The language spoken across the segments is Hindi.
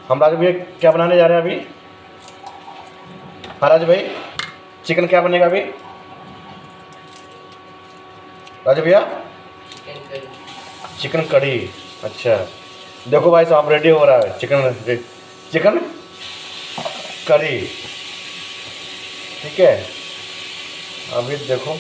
हम राजू भैया क्या बनाने जा रहे हैं अभी? हाँ राजू भाई, चिकन क्या बनेगा अभी राजू भैया? चिकन कढ़ी। अच्छा, देखो भाई साहब रेडी हो रहा है चिकन कढ़ी। ठीक है, अभी देखो,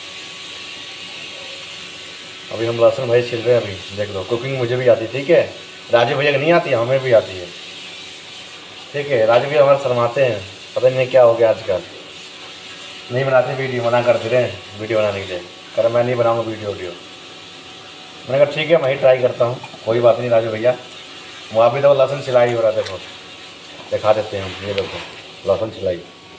अभी हम लहसुन भाई छिल रहे हैं। अभी देख लो, कुकिंग मुझे भी आती है। ठीक है, राजू भैया को नहीं आती है, हमें भी आती है। ठीक है, राजू भैया हमारे शर्माते हैं, पता नहीं क्या हो गया आजकल, नहीं बनाते वीडियो, मना करते रहे वीडियो बनाने के लिए। कर मैं नहीं बनाऊंगा वीडियो। मैंने कहा ठीक है, मैं ही ट्राई करता हूँ, कोई बात नहीं राजू भैया। वहाँ भी तो लहसुन सिलाई हो रहा है, देखो दिखा देते हैं हम, ये देखो लहसुन सिलाई।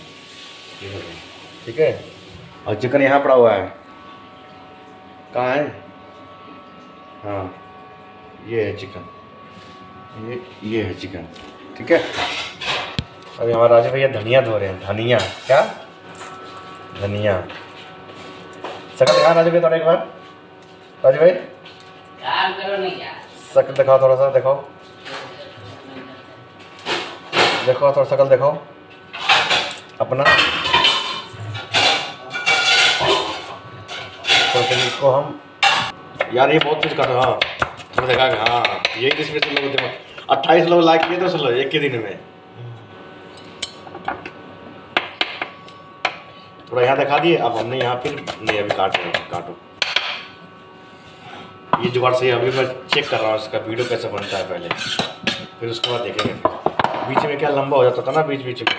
ठीक है, और चिकन यहाँ पड़ा हुआ है, कहाँ है? हाँ, ये है चिकन, ये है चिकन। ठीक है, अभी हमारे राजू भैया धनिया धो रहे हैं। धनिया क्या? धनिया। शकल दिखा राजू भैया थोड़ा एक बार। राजू भाई शकल दिखाओ, थोड़ा सा दिखाओ, देखो थोड़ा शकल दिखाओ अपना। तो फिर इसको हम, यार ये बहुत कुछ कर रहा। हाँ तुमने देखा कि हाँ यही किसमें से लोग देखो 28 लोग लाइक किए तो चलो एक ही दिन में। थोड़ा यहाँ दिखा दिए, अब हमने यहाँ फिर नहीं, अभी काटो। ये जुगाड़ सही है, अभी मैं चेक कर रहा हूँ इसका वीडियो कैसे बनता है पहले, फिर उसके बाद देखेंगे। बीच में क्या लंबा हो जाता था ना, बीच में।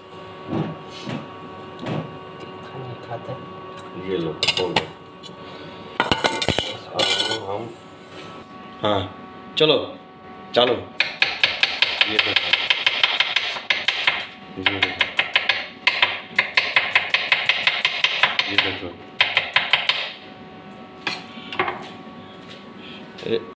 ये लो खोल दो। अब हम, हाँ चलो ये देखो, ये देखो।